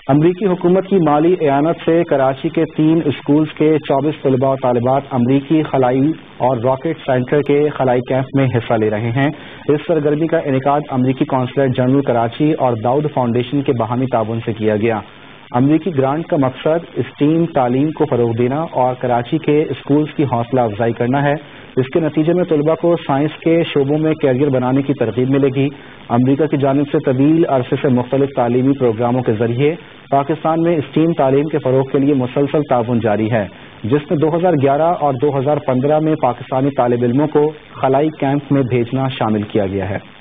अमरीकी हुकूमत की माली एआनत से कराची के 3 स्कूल्स के 24 तलबा और तालिबात अमरीकी खलाई और रॉकेट सेंटर के खलाई कैंप में हिस्सा ले रहे हैं। इस सरगर्मी का इनेकाद अमरीकी कौंसलेट जनरल कराची और दाऊद फाउंडेशन के बाहमी ताउन से किया गया। अमरीकी ग्रांट का मकसद स्टीम तालीम को फरोग देना और कराची के स्कूल्स की हौसला अफजाई करना है। इसके नतीजे में तलबा को साइंस के शोबों में कैरियर बनाने की तरगीब मिलेगी। अमरीका की जानिब से तवील अरसे से मुख्तलिफ तालीमी प्रोग्रामों के जरिए पाकिस्तान में स्टीम तालीम के फरोग के लिए मुसलसल ताउन जारी है, जिसमें 2011 और 2015 में पाकिस्तानी तालिब इल्मों को खलाई कैंप में भेजना शामिल किया गया है।